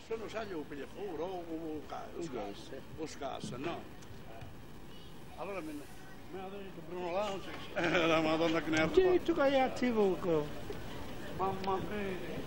sono sai o per furo o scassa, no? Allora mi ha detto Bruno Lanzi, la Madonna che ne ha fatto. Tu che hai attivo? Mamma mia.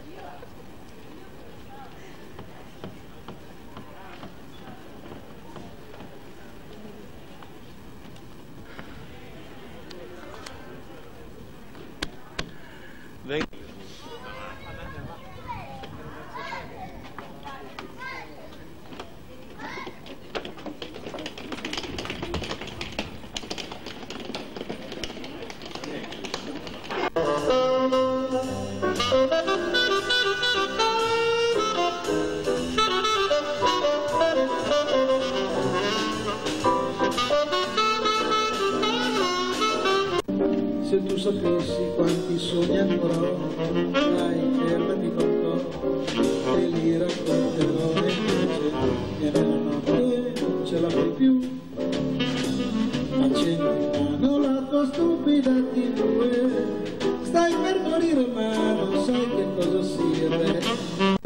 Se tu sapessi quanti sogni ancora ho, dai, fermati con po', te li racconterò e viene la notte, non ce la fai più, accendi in mano la tua stupida TV, stai per morire ma non sai che cosa sia.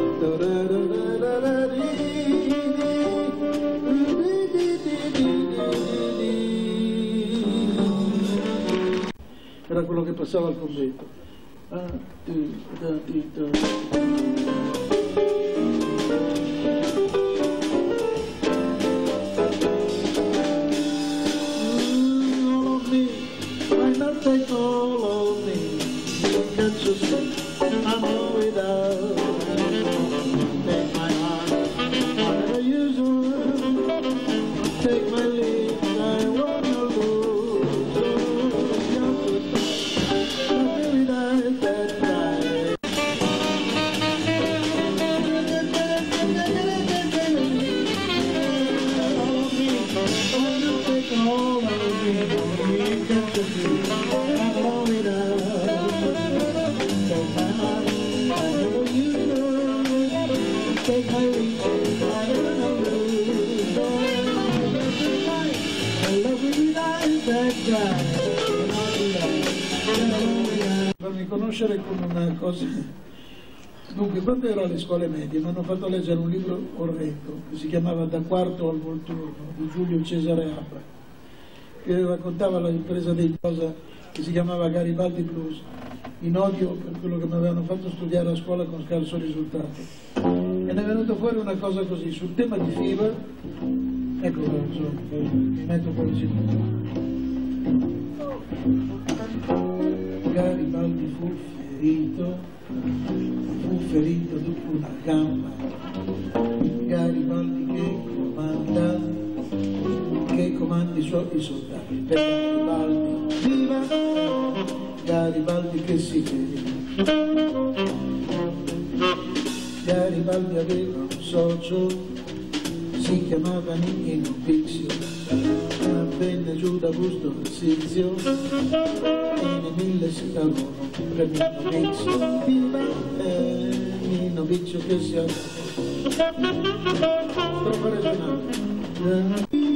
Era quello che passava al convento. All of me, why not take all of me? Can't you see I'm all without? Take my heart, whatever you do. Take my lead, I wanna lose. Farmi conoscere con una cosa. Dunque, quando ero alle scuole medie mi hanno fatto leggere un libro orrendo che si chiamava Da quarto al Volturno di Giulio Cesare Abba, che raccontava l'impresa dei cosa che si chiamava Garibaldi Blues, in odio per quello che mi avevano fatto studiare a scuola con scarso risultato. E ne è venuta fuori una cosa così, sul tema di FIBA, ecco, mi metto un po' vicino. Garibaldi fu ferito dopo una gamba. Garibaldi che comanda i suoi soldati. Per Garibaldi viva, Garibaldi che si ferì. Garibaldi aveva un socio, si chiamava Nino Pizio. Venne giù da Busto Sizio e nei 1000 si calmò per Nino Pizio. Viva Nino Pizio che si è troppo regionale.